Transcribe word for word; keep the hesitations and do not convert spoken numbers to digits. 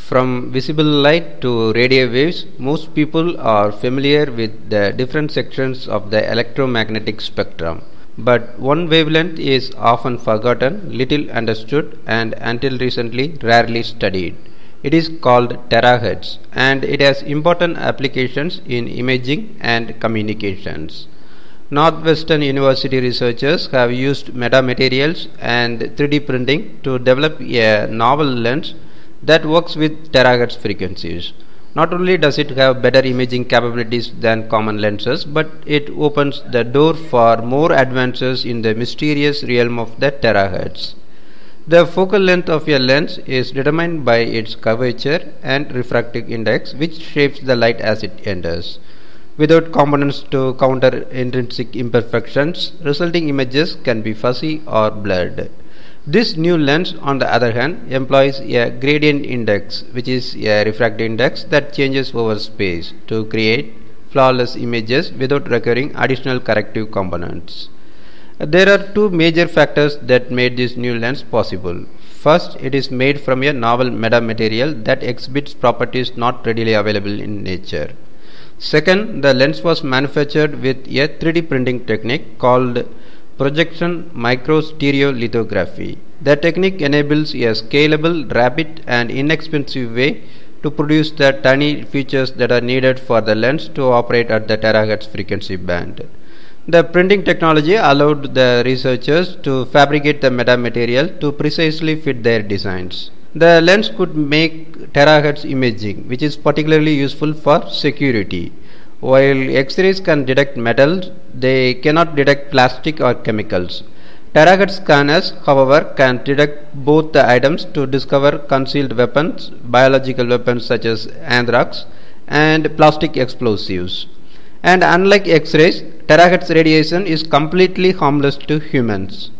From visible light to radio waves, most people are familiar with the different sections of the electromagnetic spectrum. But one wavelength is often forgotten, little understood, and until recently rarely studied. It is called terahertz, and it has important applications in imaging and communications. Northwestern University researchers have used metamaterials and three D printing to develop a novel lens that works with terahertz frequencies. Not only does it have better imaging capabilities than common lenses, but it opens the door for more advances in the mysterious realm of the terahertz. The focal length of a lens is determined by its curvature and refractive index, which shapes the light as it enters. Without components to counter intrinsic imperfections, resulting images can be fuzzy or blurred. This new lens, on the other hand, employs a gradient index, which is a refractive index that changes over space to create flawless images without requiring additional corrective components. There are two major factors that made this new lens possible. First, it is made from a novel metamaterial that exhibits properties not readily available in nature. Second, the lens was manufactured with a three D printing technique called projection microstereolithography. The technique enables a scalable, rapid, and inexpensive way to produce the tiny features that are needed for the lens to operate at the terahertz frequency band. The printing technology allowed the researchers to fabricate the metamaterial to precisely fit their designs. The lens could make terahertz imaging, which is particularly useful for security. While X-rays can detect metals, they cannot detect plastic or chemicals. Terahertz scanners, however, can detect both the items to discover concealed weapons, biological weapons such as anthrax, and plastic explosives. And unlike X-rays, terahertz radiation is completely harmless to humans.